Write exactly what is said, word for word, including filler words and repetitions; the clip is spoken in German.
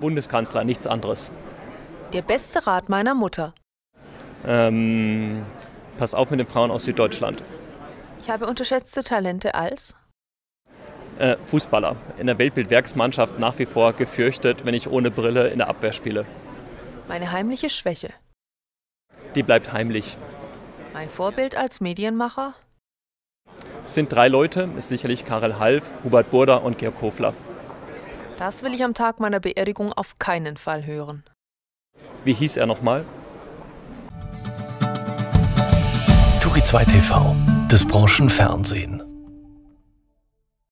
Bundeskanzler, nichts anderes. Der beste Rat meiner Mutter. Ähm, pass auf mit den Frauen aus Süddeutschland. Ich habe unterschätzte Talente als? Äh, Fußballer. In der Weltbildwerksmannschaft nach wie vor gefürchtet, wenn ich ohne Brille in der Abwehr spiele. Meine heimliche Schwäche. Die bleibt heimlich. Mein Vorbild als Medienmacher? Es sind drei Leute, ist sicherlich Karel Half, Hubert Burda und Georg Hofler. Das will ich am Tag meiner Beerdigung auf keinen Fall hören. Wie hieß er nochmal? Turi zwei T V, das Branchenfernsehen.